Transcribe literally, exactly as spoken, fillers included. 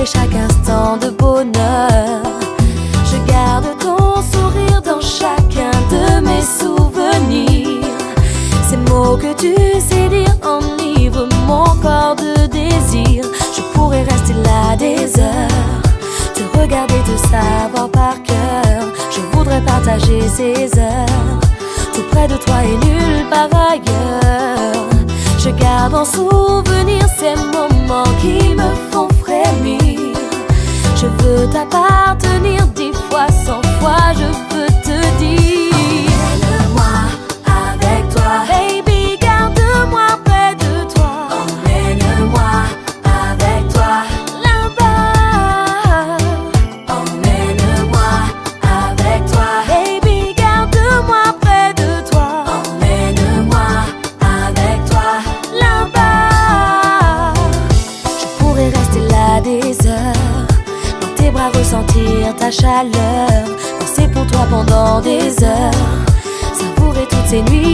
savourer chaque instant de bonheur. Je garde ton sourire dans chacun de mes souvenirs. Ces mots que tu sais dire enivrent mon corps de désir. Je pourrais rester là des heures, te regarder, te savoir par cœur. Je voudrais partager ces heures tout près de toi et nulle part ailleurs. Je garde en souvenir ces moments qui me font frémir. Je veux t'appartenir dix fois, cent fois, je veux te dire: emmène-moi avec toi, baby, garde-moi près de toi. Emmène-moi avec toi là-bas. Emmène-moi avec toi, baby, garde-moi près de toi. Emmène-moi avec toi là-bas. Je pourrais rester là des heures, dans tes bras ressentir ta chaleur, danser pour toi pendant des heures, savourer toutes ces nuits